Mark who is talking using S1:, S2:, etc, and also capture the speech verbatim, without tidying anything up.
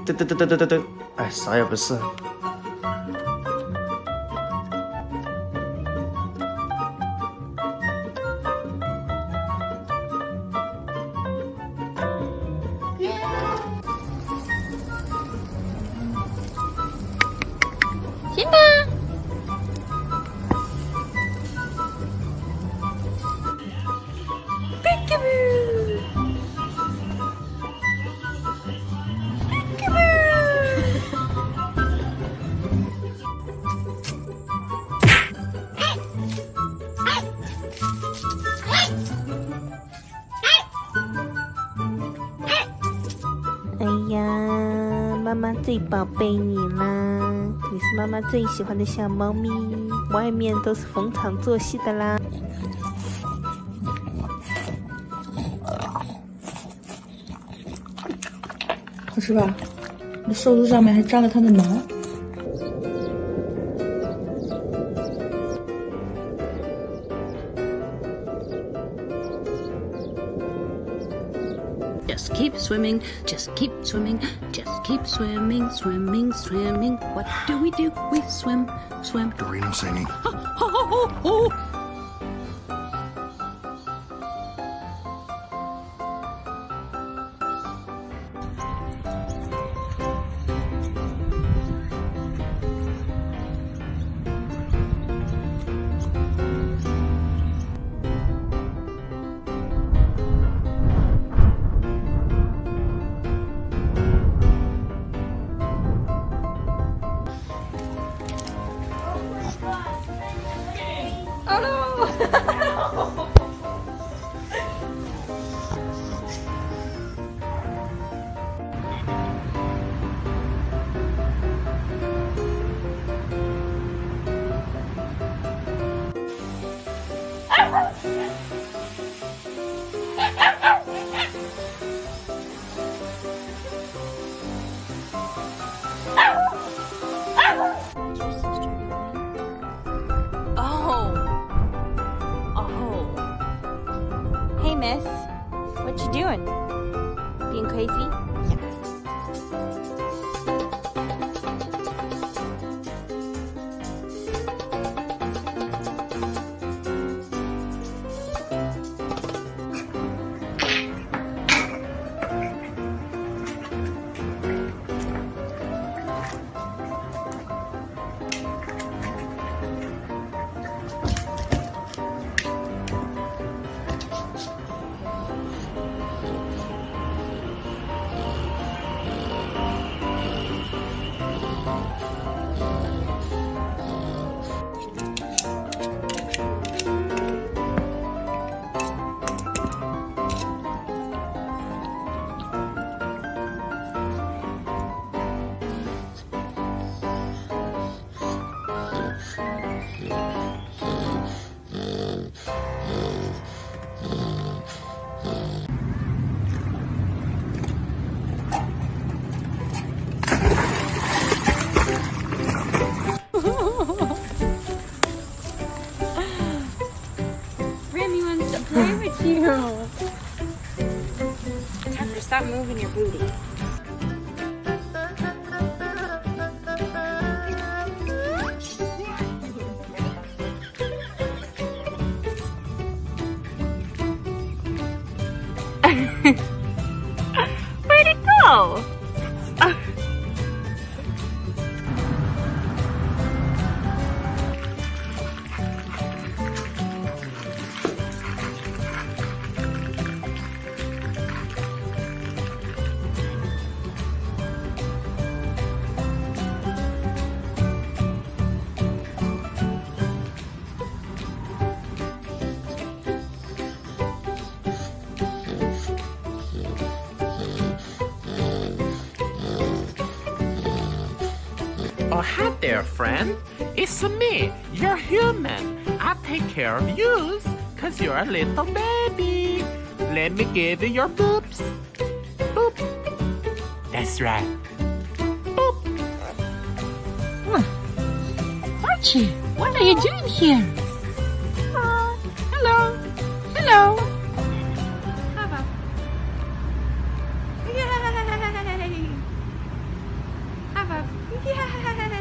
S1: 嘚嘚嘚嘚嘚嘚嘚，哎，啥也不是。
S2: 行吧。哎呀，妈妈最宝贝你啦！你是妈妈最喜欢的小猫咪，外面都是逢场作戏的啦。
S3: 好吃吧？你手指上面还长了它的毛。
S4: Just keep swimming, just keep swimming, just keep swimming, swimming, swimming. What do we do? We swim, swim.
S5: Dorino singing.
S4: Oh, oh, oh, oh.
S2: Oh no! Hey, miss. What you doing? Being crazy? Remy wants to play with you. Tucker, stop moving your booty. Where'd it go?
S6: Oh, hi there, friend. It's me, your human. I take care of you, cause you're a little baby. Let me give you your boobs. Boop. That's right. Boop.
S4: Huh. Archie, what are you doing here?
S2: Uh, hello. Hello. How about? Yay! 耶！